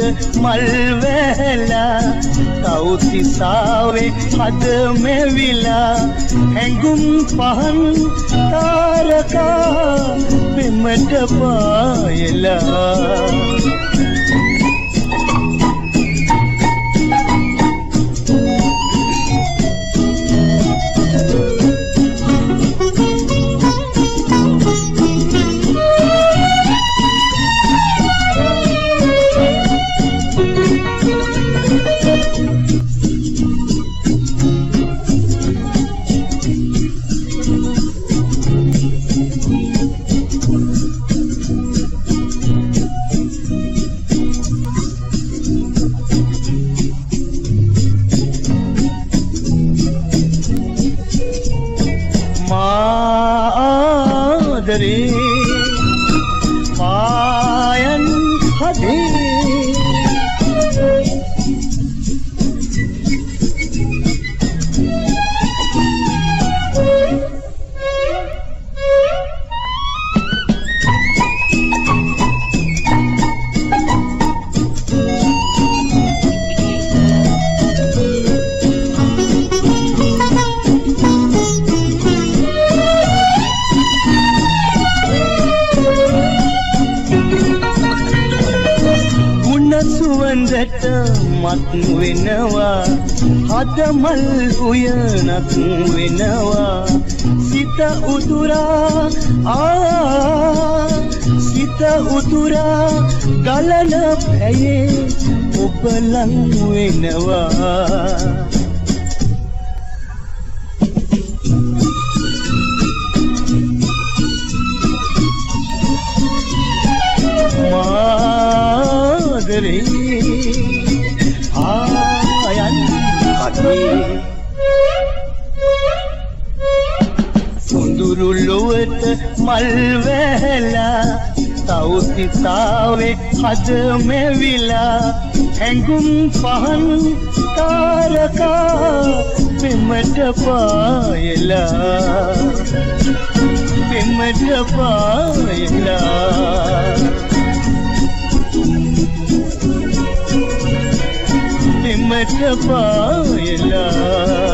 මල් වැහැලා තවුතිසාවේ හද මෙවිලා හැඟුම් පහන් තාරකා පෙමට පායලා පායන් හදේ සුවඳට මත් වෙනවා හද මල් උයනක් වෙනවා සිත උතුරා ගලන පැයේ ඔබ ලං වෙනවා ආයන් හදේ සොඳුරු ලොවට මල් වැහැලා තවුතිසාවේ හද මෙවිලා හැඟුම් පහන් තාරකා පෙමට පායලා එමට පායලා